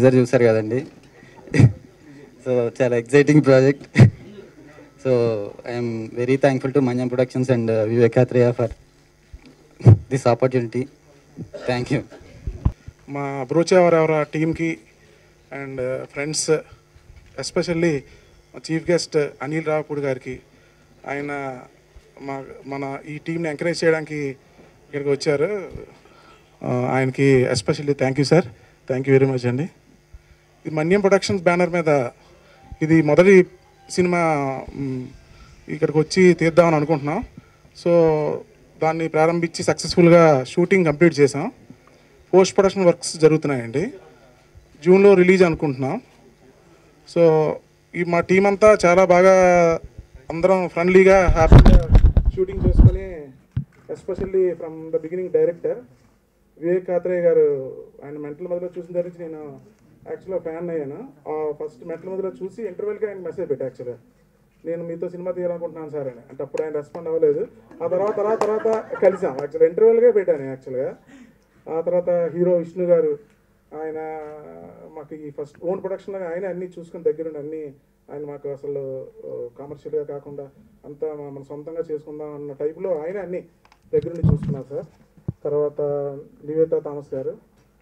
Teaser చూసారు కదండి. So చాలా exciting project. So I'm very thankful to Manyam Productions and Vivek Athreya for this opportunity. Thank you. మా బ్రోచే ఎవరెవర టీమ్కి and friends, especially chief guest Anil Ravipudi గారికి, ఆయన మన ఈ టీంని ఎంకరేజ్ చేయడానికి ఇక్కడికి వచ్చారు. ఆయనకి especially thank you sir, thank you very much అండి. ఇది మన్యం ప్రొడక్షన్స్ బ్యానర్ మీద ఇది మొదటి సినిమా ఇక్కడికి వచ్చి తీద్దామని అనుకుంటున్నాం. సో దాన్ని ప్రారంభించి సక్సెస్ఫుల్గా షూటింగ్ కంప్లీట్ చేసాం. పోస్ట్ ప్రొడక్షన్ వర్క్స్ జరుగుతున్నాయండి. జూన్లో రిలీజ్ అనుకుంటున్నాం. సో ఈ మా టీం అంతా చాలా బాగా అందరం ఫ్రెండ్లీగా హ్యాపీగా షూటింగ్ చేసుకొని, especially from the beginning director Vivek Athreya గారు, ఆయన మెంటల్ మధ్యలో చూసిన దగ్గర నుంచి నేను యాక్చువల్గా ఫ్యాన్ అయ్యాను. ఫస్ట్ మెంటల్ మధ్యలో చూసి ఇంటర్వెల్గా ఆయన మెసేజ్ పెట్టా, యాక్చువల్గా నేను మీతో సినిమా తీయాలనుకుంటున్నాను సార్ అని. అంటే అప్పుడు ఆయన రెస్పాండ్ అవ్వలేదు. ఆ తర్వాత కలిసాం. యాక్చువల్గా ఇంటర్వెల్గా పెట్టాను యాక్చువల్గా. ఆ తర్వాత హీరో విష్ణు గారు, ఆయన మాకు ఈ ఫస్ట్ ఓన్ ప్రొడక్షన్లో ఆయన అన్నీ చూసుకుని దగ్గరుండి అన్నీ ఆయన మాకు అసలు కమర్షియల్గా కాకుండా అంతా మన సొంతంగా చేసుకుందాం అన్న టైప్లో ఆయన అన్నీ దగ్గరుండి చూసుకున్నారు సార్. తర్వాత నివేతా థామస్ గారు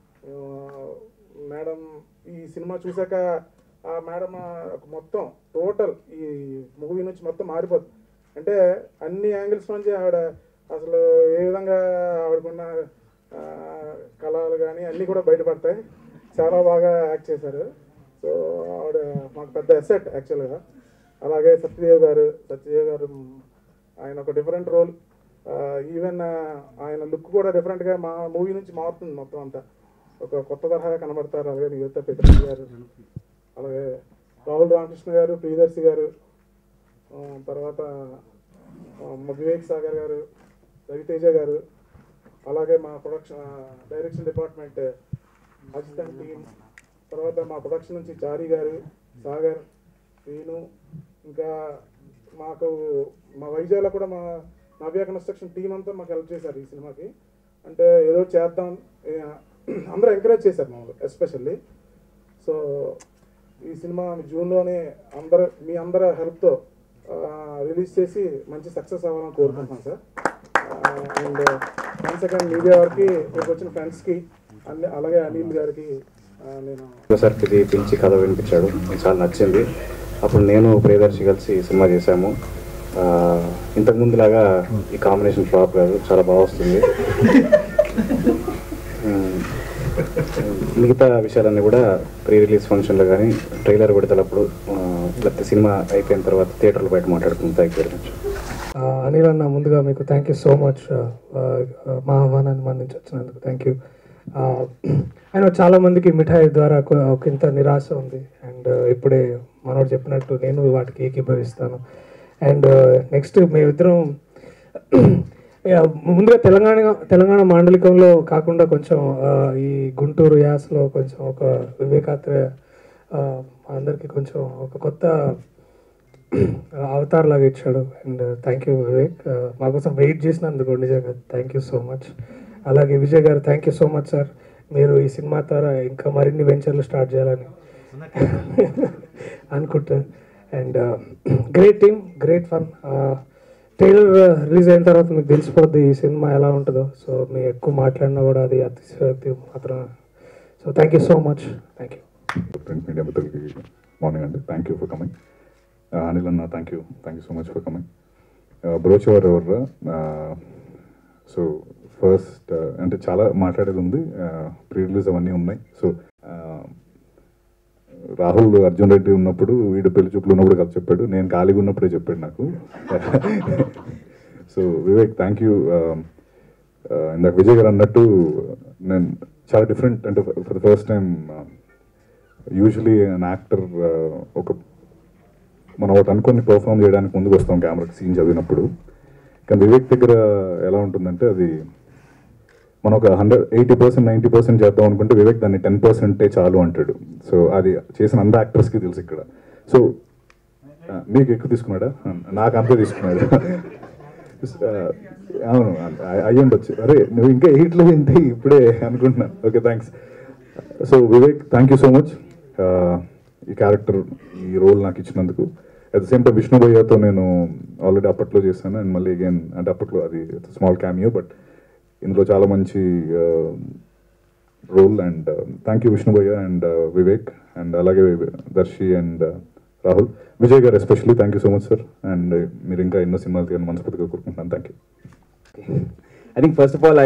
మేడం, ఈ సినిమా చూశాక ఆ మేడం మొత్తం టోటల్ ఈ మూవీ నుంచి మొత్తం మారిపోతుంది. అంటే అన్ని యాంగిల్స్ నుంచి ఆవిడ అసలు ఏ విధంగా ఆవిడకున్న కళలు కానీ అన్నీ కూడా బయటపడతాయి. చాలా బాగా యాక్ట్ చేశారు. సో ఆవిడ మాకు పెద్ద ఎసెట్ యాక్చువల్గా. అలాగే సత్యదేవ్ గారు ఆయన ఒక డిఫరెంట్ రోల్. ఈవెన్ ఆయన లుక్ కూడా డిఫరెంట్గా మా మూవీ నుంచి మారుతుంది మొత్తం అంతా. ఒక కొత్త తరహాగా కనబడతారు. అలాగే నివేతా పెద్దరెడ్డి గారు, అలాగే రాహుల్ రామకృష్ణ గారు, ప్రియదర్శి గారు, తర్వాత వివేక్ సాగర్ గారు, రవితేజ గారు, అలాగే మా డైరెక్షన్ డిపార్ట్మెంట్ అసిస్టెంట్ టీమ్, తర్వాత మా ప్రొడక్షన్ నుంచి చారి గారు, సాగర్, శ్రీను, ఇంకా మాకు మా వైజాగ్లో కూడా మా నవ్య కన్స్ట్రక్షన్ టీం అంతా మాకు హెల్ప్ చేశారు ఈ సినిమాకి. అంటే ఏదో చేద్దాం, అందరూ ఎంకరేజ్ చేశారు మామూలు ఎస్పెషల్లీ. సో ఈ సినిమా జూన్లోనే మీ అందరి హెల్ప్తో రిలీజ్ చేసి మంచి సక్సెస్ అవ్వాలని కోరుకుంటున్నాను sir. And once again media వారికి, ఇక్కడికి వచ్చిన ఫ్రెండ్స్కి, అలాగే అనిల్ గారికి నేను సార్కి పిలిచి కథ వినిపించాడు, చాలా నచ్చింది. అప్పుడు నేను ప్రియదర్శి కలిసి సినిమా చేశాము. ఇంతకుముందులాగా ఈ కాంబినేషన్ ఫ్లాప్ కాదు, చాలా బాగా వస్తుంది. మిగతా విషయాలన్నీ కూడా ప్రీ రిలీజ్ ఫంక్షన్లో కానీ ట్రైలర్ విడతలప్పుడు లేకపోతే సినిమా అయిపోయిన తర్వాత థియేటర్లో బయట మాట్లాడుకుంటాం. Thank you very much. Anil అన్న, ముందుగా మీకు థ్యాంక్ యూ సో మచ్ మా ఆహ్వానాన్ని మన్నించి వచ్చినందుకు. Thank you. ఆయన చాలామందికి మిఠాయి ద్వారా ఒక ఇంత నిరాశ ఉంది. అండ్ ఇప్పుడే మనోడు చెప్పినట్టు నేను వాటికి ఏకీభవిస్తాను. అండ్ నెక్స్ట్ మేమిద్దరం ముందుగా తెలంగాణ మాండలికంలో కాకుండా కొంచెం ఈ గుంటూరు యాసలో కొంచెం ఒక వివేకాత్రేయ అందరికీ కొంచెం ఒక కొత్త అవతార్ లాగా ఇచ్చాడు. అండ్ థ్యాంక్ యూ వివేక్, మా కోసం వెయిట్ చేసినందుకు నిజంగా థ్యాంక్ యూ సో మచ్. అలాగే విజయ్ గారు, thank you so much sir. మీరు ఈ సినిమా ద్వారా ఇంకా మరిన్ని వెంచర్లు స్టార్ట్ చేయాలని అనుకుంటారు. And great team, great fun. Trailer release అయిన తర్వాత మీకు తెలిసిపోద్ది ఈ సినిమా ఎలా ఉంటుందో. సో మీరు ఎక్కువ మాట్లాడినా కూడా అది అతిశయోక్తి మాత్రం. So thank you so much. Thank you. Print media మిత్రులకి మార్నింగ్ అండి. Thank you for coming. Anil అన్న, thank you so much for coming. బ్రోచర్ ఎవరు? సో ఫస్ట్ అంటే చాలా మాట్లాడేది ఉంది, ప్రీ రిలీజ్ అవన్నీ ఉన్నాయి. సో రాహుల్ అర్జున్ రెడ్డి ఉన్నప్పుడు, వీడు పెళ్లి చూపులు ఉన్నప్పుడు కదా చెప్పాడు, నేను ఖాళీగా ఉన్నప్పుడే చెప్పాడు నాకు. So Vivek, thank you. ఇందాక విజయ్ గారు అన్నట్టు నేను చాలా డిఫరెంట్, అంటే for the first time usually an actor మనం ఒకటి అనుకొని పర్ఫామ్ చేయడానికి ముందుకు వస్తాం కెమెరాకి సీన్ చదివినప్పుడు. కానీ వివేక్ దగ్గర ఎలా ఉంటుందంటే, అది మనం ఒక 80% 90% చేద్దాం అనుకుంటే వివేక్ దాన్ని 10% చాలు అంటాడు. సో అది చేసిన అందరు యాక్టర్స్కి తెలుసు ఇక్కడ. సో మీకు ఎక్కువ తీసుకున్నాడా? నాకు అంతే తీసుకున్నాడు. అవును, అయ్యి ఉండొచ్చు. అరే నువ్వు ఇంకా 8లో ఏంటి ఇప్పుడే అనుకుంటున్నా. Okay, thanks. So Vivek, thank you so much ఈ క్యారెక్టర్, ఈ రోల్ నాకు ఇచ్చినందుకు. At the same time Vishnu భయ్యతో నేను ఆల్రెడీ అప్పట్లో చేశాను, అండ్ మళ్ళీ అగైన్ అంటే అప్పట్లో అది స్మాల్ క్యామియో, బట్ ఇందులో చాలా మంచి role. And thank you Vishnu భయ్య అండ్ వివేక్, అండ్ అలాగే దర్శి అండ్ రాహుల్, విజయ్ గారు especially thank you so much sir. And మీరు ఇంకా ఎన్నో సినిమాలు తీయాలని మనస్ఫూర్తిగా కోరుకుంటున్నాను. Thank you. I think first of all,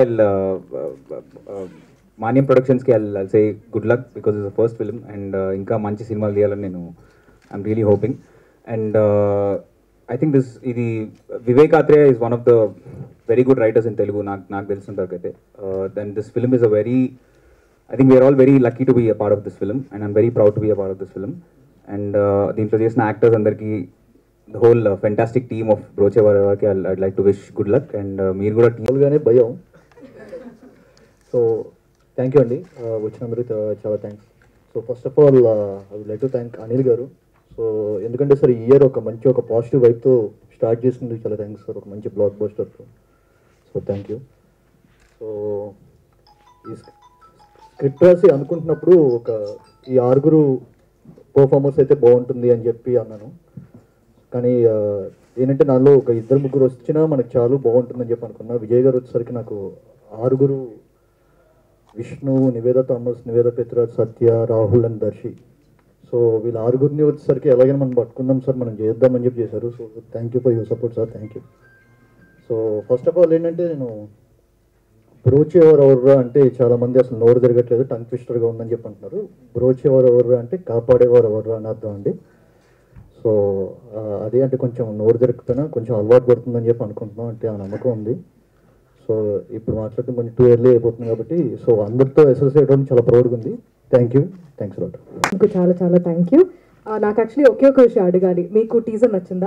Manyam Productions ki I'll say good luck because it's the first film, and inka manchi cinemalu tiyalani nenu I'm really hoping. And I think idi Vivek Atreya is one of the very good writers in Telugu, నాకు తెలిసినంతవరకైతే. Then this film is a very, I think we are all very lucky to be a part of this film, and I'm very proud to be a part of this film. And దీంట్లో చేసిన actors అందరికీ, the whole fantastic team of Broche Varavaki, I'd like to wish good luck. And మీరు కూడా మామూలుగానే భయం. So thank you అండి, వచ్చినందరూ చాలా thanks. So first of all I would like to thank Anil garu. So ఎందుకంటే సార్ ఈ ఇయర్ ఒక పాజిటివ్ వైబ్తో స్టార్ట్ చేసినందుకు చాలా థ్యాంక్స్ సార్, ఒక మంచి బ్లాక్ బస్టర్తో. So thank you. సో ఈ స్క్రిప్ట్ రాసి అనుకుంటున్నప్పుడు ఈ 6 పర్ఫార్మర్స్ అయితే బాగుంటుంది అని చెప్పి అన్నాను. కానీ ఏంటంటే నాలో ఒక 2-3 వచ్చినా మనకు చాలా బాగుంటుందని చెప్పి అనుకున్నా. విజయ్ గారు వచ్చేసరికి నాకు 6, Vishnu, Nivetha Thomas, Nivetha Pethuraj, Satya, Rahul and Darshi. So వీళ్ళ 6 వచ్చేసరికి ఎలాగైనా మనం పట్టుకుందాం సార్, మనం చేద్దామని చెప్పి చేశారు. So thank you for your support sir, thank you. So first of all ఏంటంటే నేను బ్రోచ్ ఎవరెవర్రా అంటే చాలామంది అసలు నోరు తిరగట్లేదు, టంగ్ ట్విస్టర్గా ఉందని చెప్పి అంటున్నారు. బ్రోచ్ ఎవరెవర్రా అంటే కాపాడేవారు ఎవర్రా అని అర్థం అండి. సో అదే అంటే కొంచెం నోరు తిరగకపోయినా కొంచెం అలవాటు పడుతుందని చెప్పి అనుకుంటున్నాం, అంటే ఆ నమ్మకం ఉంది. సో ఇప్పుడు మాట్లాడటం కొంచెం టూ ఇయర్లీ అయిపోతుంది కాబట్టి సో అందరితో అసోసియేట్ అవ్వడం చాలా ప్రౌడ్గా ఉంది. Thank you, thanks lot. మీకు చాలా చాలా థ్యాంక్ యూ. నాకు యాక్చువల్లీ ఒకే ఒక విషయం అడగాలి, మీకు టీజర్ నచ్చిందా?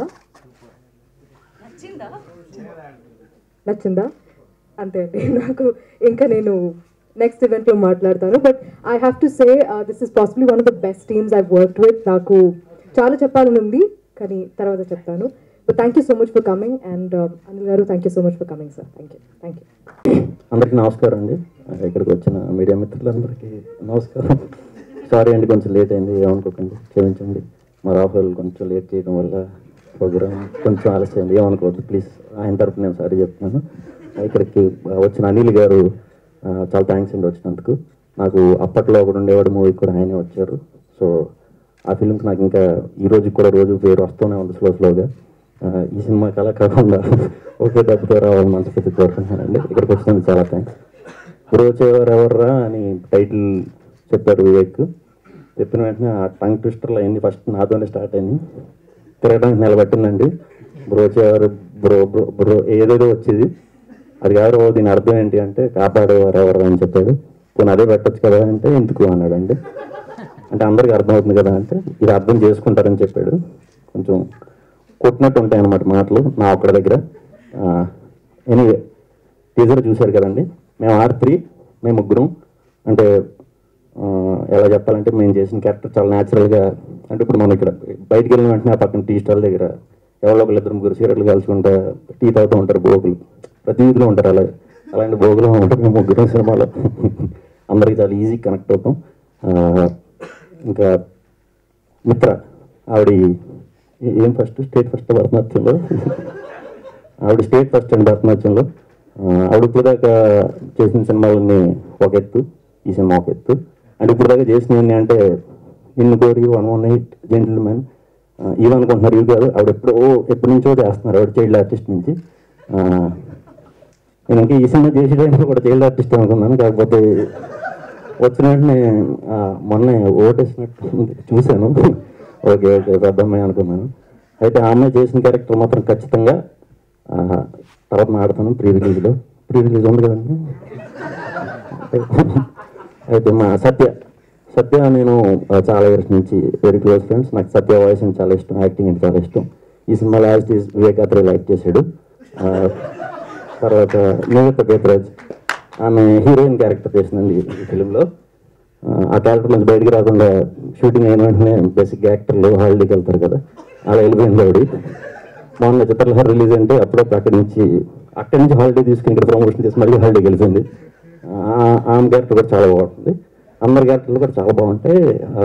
నచ్చిందా? అంతే అండి. నాకు ఇంకా నేను నెక్స్ట్ ఈవెంట్లో మాట్లాడతాను. But I have to say this is possibly one of the best teams I worked with. నాకు చాలా చెప్పాలని ఉంది కానీ తర్వాత చెప్తాను. But thank you so much for coming. And Anil garu thank you so much for coming sir. Thank you, thank you. అందరికీ నమస్కారం అండి, ఇక్కడికి వచ్చిన మీడియా మిత్రులందరికీ నమస్కారం. సారీ అండి, కొంచెం లేట్ అయింది, ఏమనుకోకండి, క్షమించండి. మా రాహుల్ కొంచెం లేట్ చేయడం వల్ల ప్రోగ్రామ్ కొంచెం ఆలస్యమైంది, ఏమనుకోవద్దు ప్లీజ్. ఆయన తరపున నేను సారీ చెప్తున్నాను. ఇక్కడికి వచ్చిన అనిల్ గారు చాలా థ్యాంక్స్ అండి వచ్చినందుకు. నాకు అప్పట్లో ఒకటి ఉండేవాడు మూవీ కూడా ఆయనే వచ్చారు. సో ఆ ఫిల్మ్కి నాకు ఇంకా ఈ రోజు కూడా రోజు పేరు వస్తూనే ఉంది స్లోగా. ఈ సినిమాకి అలా కాకుండా ఒకే దెబ్బతో రావాలని మనస్ఫూర్తి కోరుకుంటున్నానండి. ఇక్కడికి వచ్చినందుకు చాలా థ్యాంక్స్. బ్రోచ్ ఎవర్రా అని టైటిల్ చెప్పారు వివేక్. చెప్పిన వెంటనే ఆ టంగ్ ట్విస్టర్లు అయింది, ఫస్ట్ నాతోనే స్టార్ట్ అయింది, తిరగడానికి నిలబట్టిందండి. బ్రోచ్ ఎవరు బ్రో బ్రో బ్రో ఏదేదో వచ్చేది, అది ఎవరు దీని అర్థం ఏంటి అంటే కాపాడేవారు ఎవరు అని చెప్పాడు. కొన్ని అదే పెట్టచ్చు కదా అంటే ఎందుకు అన్నాడండి. అంటే అందరికీ అర్థమవుతుంది కదా అంటే ఇది అర్థం చేసుకుంటారని చెప్పాడు. కొంచెం కొట్టినట్టు ఉంటాయి అన్నమాట మాటలు నా ఒక్కడి దగ్గర. ఎనీవే టీజర్ చూశారు కదండి. మేము R3, మేము ముగ్గురం. అంటే ఎలా చెప్పాలంటే మేము చేసిన క్యారెక్టర్ చాలా న్యాచురల్గా, అంటే ఇప్పుడు మనం ఇక్కడ బయటికి వెళ్ళిన వెంటనే ఆ పక్కన టీ స్టాల్ దగ్గర ఎవరో ఒకళ్ళు 2-3 సిగరెట్లు కలుసుకుంటా టీ తాగుతూ ఉంటారు బోగులు, ప్రతి వీధిలో ఉంటారు. అలాంటి బోగులు ఉంటారు మేము ముగ్గురం సినిమాలో. అందరికీ చాలా ఈజీ కనెక్ట్ అవుతాం. ఇంకా మిత్ర ఆవిడ ఏం స్టేట్ ఫస్ట్ భరతనాట్యంలో, ఆవిడ స్టేట్ ఫస్ట్ అండి భరతనాట్యంలో. ఆవిడ ఇప్పుడు దాకా చేసిన సినిమాలన్నీ ఒక ఎత్తు, ఈ సినిమా ఒక ఎత్తు. అంటే ఇప్పుడు దాకా చేసినవన్నీ అంటే నిన్ను కోరి 118, జెంటిల్మెన్ ఇవి అనుకుంటున్నారు, ఇవి కాదు. ఆవిడ ఎప్పటి నుంచో చేస్తున్నారు, ఆవిడ చైల్డ్ ఆర్టిస్ట్ నుంచి. నేను ఇంకా ఈ సినిమా చేసే టైంలో కూడా చైల్డ్ ఆర్టిస్ట్ అనుకున్నాను, కాకపోతే వచ్చిన వెంటనే మొన్న ఓటేసినట్టు చూశాను. ఓకే పెద్ద అమ్మాయి అనుకున్నాను. అయితే ఆ అమ్మాయి చేసిన క్యారెక్టర్ మాత్రం ఖచ్చితంగా తర్వాత ఆడతాను ప్రీ రిలీజ్ ఉంది కదండి. అయితే మా సత్య నేను చాలా ఇయర్స్ నుంచి వెరీ క్లోజ్ ఫ్రెండ్స్. నాకు సత్య వాయిస్ అంటే చాలా ఇష్టం, యాక్టింగ్ అంటే చాలా ఇష్టం. ఈ సినిమాలో as is Vivek Athreya act చేశాడు. తర్వాత నివేద పెత్రాజ్ ఆమె హీరోయిన్ క్యారెక్టర్ చేసిందండి ఈ ఫిలింలో. ఆ క్యారెక్టర్ నుంచి బయటికి రాకుండా షూటింగ్ అయిన వెంటనే బేసిక్ యాక్టర్లు హాలిడేకి వెళ్తారు కదా, అలా వెళ్ళిపోయింది ఆవిడ. మొన్న చిత్రలహరి రిలీజ్ అంటే అప్పుడప్పుడు అక్కడి నుంచి హాలిడే తీసుకుని ఇక్కడ ప్రమోషన్ చేసి మళ్ళీ హాలిడేకి వెళ్ళిపోయింది. ఆమె క్యారెక్టర్ కూడా చాలా బాగుంటుంది. అందరి క్యారెక్టర్లు కూడా చాలా బాగుంటాయి.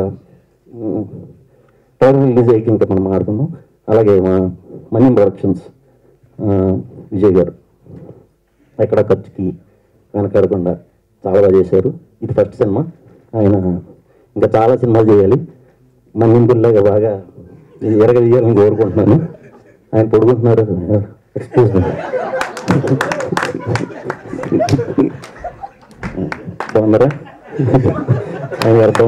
ట్రైలర్ రిలీజ్ అయ్యి ఇంకా మనం ఆడుకుందాం. అలాగే మా మన్యం ప్రొడక్షన్స్ విజయ్ గారు ఎక్కడ ఖర్చుకి వెనకాడకుండా చాలా బాగా చేశారు. ఇది ఫస్ట్ సినిమా, ఆయన ఇంకా చాలా సినిమాలు చేయాలి. మన్యంపుల్లాగా బాగా ఎరగదీయాలని కోరుకుంటున్నాను. ఆయన పొడుగుంటున్నారు, ఎక్స్క్యూజ్ మీ. బాగున్నారా? ఆయన అర్థం.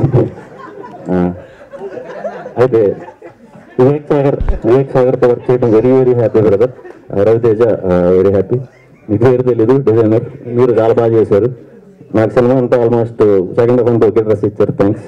అయితే వివేక్ సాగర్తో వర్క్ చేయడం very very happy brother. Ravi Teja very happy. మీకు పేరు తెలీదు, డిజైనర్. మీరు చాలా బాగా చేశారు. నాకు సినిమా అంతా ఆల్మోస్ట్ సెకండ్ హాఫ్ అంతా ఒకే డ్రెస్ ఇచ్చారు. థ్యాంక్స్.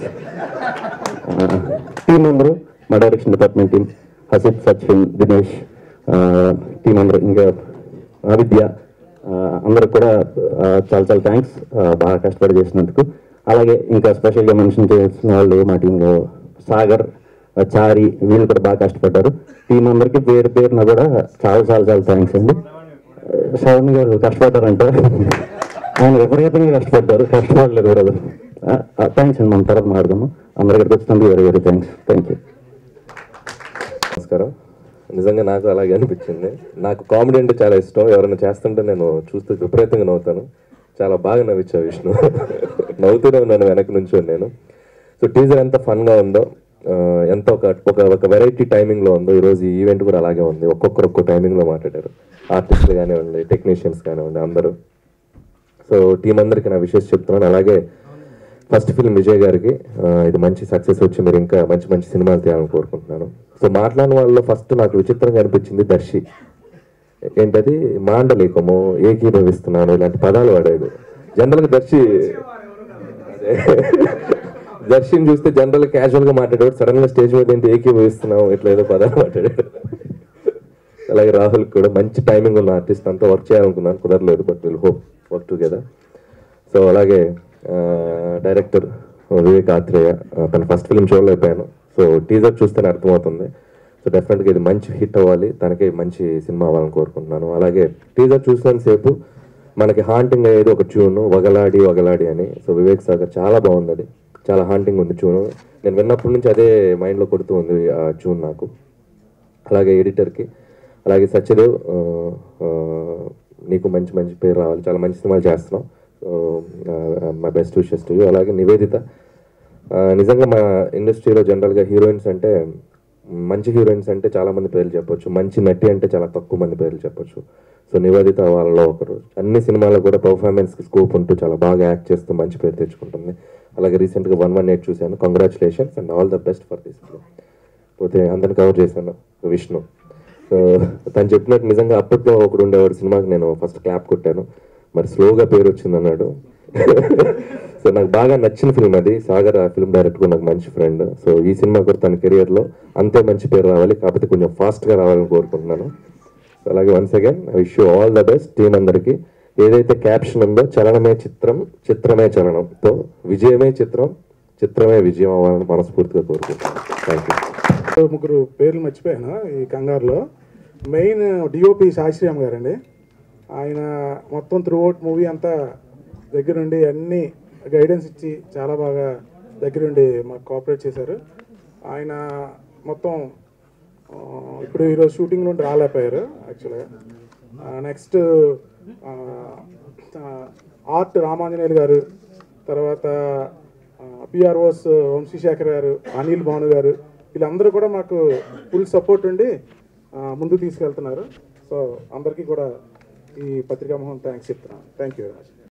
టీం అందరూ, మా direction department team, Hasith, Sachin, Dinesh, team అందరూ, ఇంకా ఆవిద్య, అందరికి కూడా చాలా చాలా థ్యాంక్స్ బాగా కష్టపడి చేసినందుకు. అలాగే ఇంకా స్పెషల్గా మెన్షన్ చేసిన వాళ్ళు మా టీంలో సాగర్, చారి, వీళ్ళు కూడా బాగా కష్టపడ్డారు. టీం అందరికీ పేరు పేరున కూడా చాలా చాలా చాలా థ్యాంక్స్ అండి. శ్రవణ్ గారు కష్టపడ్డారంట, ఆయన విపరీతంగా కష్టపడలేదు బ్రదర్. థ్యాంక్స్ అండి. మనం తర్వాత మాట్లాడదాము. అందరికీ వచ్చినందుకు very very thanks. Thank you. నమస్కారం. నిజంగా నాకు అలాగే అనిపించింది. నాకు కామెడీ అంటే చాలా ఇష్టం. ఎవరైనా చేస్తుంటే నేను చూస్తూ విపరీతంగా నవ్వుతాను. చాలా బాగా నవ్వించా విష్ణు. నవ్వుతూనే ఉన్నాను వెనక నుంచి నేను. సో టీజర్ ఎంత ఫన్గా ఉందో, ఎంత ఒక వెరైటీ టైమింగ్లో ఉందో, ఈరోజు ఈ ఈవెంట్ కూడా అలాగే ఉంది. ఒక్కొక్క టైమింగ్లో మాట్లాడారు. ఆర్టిస్టులు కానివ్వండి, టెక్నీషియన్స్ కానివ్వండి, అందరూ. సో టీం అందరికీ నా విషెస్ చెప్తున్నాను. అలాగే ఫస్ట్ ఫిల్మ్ విజయ్ గారికి ఇది మంచి సక్సెస్ వచ్చి మీరు ఇంకా మంచి మంచి సినిమాలు తీయాలని కోరుకుంటున్నాను. సో మాట్లాడిన వాళ్ళలో ఫస్ట్ నాకు విచిత్రంగా అనిపించింది దర్శి. ఏంటది మాండలికము, ఏకీభవిస్తున్నాను, ఇలాంటి పదాలు వాడాడు. జనరల్గా దర్శిని చూస్తే జనరల్గా క్యాజువల్గా మాట్లాడాడు. సడన్గా స్టేజ్ మీద ఏంటి ఏకీభవిస్తున్నాం ఇట్లా ఏదో పదాలు మాట్లాడాడు. అలాగే రాహుల్ కూడా మంచి టైమింగ్ ఉన్న ఆర్టిస్ట్, అంతా వర్క్ చేయాలనుకున్నాను, కుదరలేదు. But will hope work together. So అలాగే డైరెక్టర్ వివేక్ ఆత్రేయ, తన ఫస్ట్ ఫిల్మ్ చూడలేకపోయాను. సో టీజర్ చూస్తేనే అర్థమవుతుంది. సో డెఫినెట్గా ఇది మంచి హిట్ అవ్వాలి, తనకి మంచి సినిమా అవ్వాలని కోరుకుంటున్నాను. అలాగే టీజర్ చూసినంతసేపు మనకి హాంటింగ్ అయ్యేది ఒక ట్యూన్, వగలాడి వగలాడి అని. సో వివేక్ సాగర్ చాలా బాగుంది, అది చాలా హాంటింగ్ ఉంది ట్యూన్. నేను విన్నప్పటి నుంచి అదే మైండ్లో కొడుతూ ఉంది ఆ ట్యూన్ నాకు. అలాగే ఎడిటర్కి, అలాగే సత్యదేవ్, నీకు మంచి మంచి పేరు రావాలి, చాలా మంచి సినిమాలు చేస్తున్నావు. My best wishes to you. అలాగే నివేదిత, నిజంగా మా ఇండస్ట్రీలో జనరల్గా హీరోయిన్స్ అంటే, మంచి హీరోయిన్స్ అంటే చాలామంది పేర్లు చెప్పొచ్చు, మంచి నటి అంటే చాలా తక్కువ మంది పేర్లు చెప్పొచ్చు. సో నివేదిత వాళ్ళలో ఒకరు. అన్ని సినిమాల్లో కూడా పర్ఫార్మెన్స్కి స్కోప్ ఉంటూ చాలా బాగా యాక్ట్ చేస్తూ మంచి పేరు తెచ్చుకుంటుంది. అలాగే రీసెంట్గా 118 చూశాను. Congratulations and all the best for this film. పోతే అందరిని కవర్ చేశాను విష్ణు. సో తను చెప్పినట్టు నిజంగా అప్పట్లో ఒకడు ఉండేవాడు, సినిమాకి నేను ఫస్ట్ క్లాప్ కొట్టాను, మరి స్లోగా పేరు వచ్చింది అన్నాడు. సో నాకు బాగా నచ్చిన ఫిల్మ్ అది. సాగర్ ఆ ఫిల్మ్ డైరెక్టర్ నాకు మంచి ఫ్రెండ్. సో ఈ సినిమా కూడా తన కెరియర్లో అంతే మంచి పేరు రావాలి, కాకపోతే కొంచెం ఫాస్ట్గా రావాలని కోరుకుంటున్నాను. అలాగే once again I wish you all the best team అందరికీ. ఏదైతే క్యాప్షన్ ఉందో, చలనమే చిత్రం, చిత్రమే చలనంతో విజయమే చిత్రం, చిత్రమే విజయం అవ్వాలని మనస్ఫూర్తిగా కోరుకుంటున్నాను. Thank you. ముగ్గురు పేర్లు మర్చిపోయాను ఈ కంగారులో. మెయిన్ డిఓపి సాయిశ్రీరామ్ గారండి. ఆయన మొత్తం త్రూఅవుట్ మూవీ అంతా దగ్గరుండి అన్ని గైడెన్స్ ఇచ్చి చాలా బాగా దగ్గరుండి మాకు కోఆపరేట్ చేశారు. ఆయన మొత్తం ఇప్పుడు ఈరోజు షూటింగ్ నుండి రాలేకపోయారు యాక్చువల్గా. నెక్స్ట్ ఆర్ట్ రామాంజనేయులు గారు, తర్వాత పిఆర్ఓస్ వంశీశేఖర్ గారు, అనిల్ భాను గారు, వీళ్ళందరూ కూడా మాకు ఫుల్ సపోర్ట్ ఉండి ముందుకు తీసుకెళ్తున్నారు. సో అందరికీ కూడా ఈ పత్రికా మోహన్ థ్యాంక్స్ చెప్తున్నాను. Thank you very much.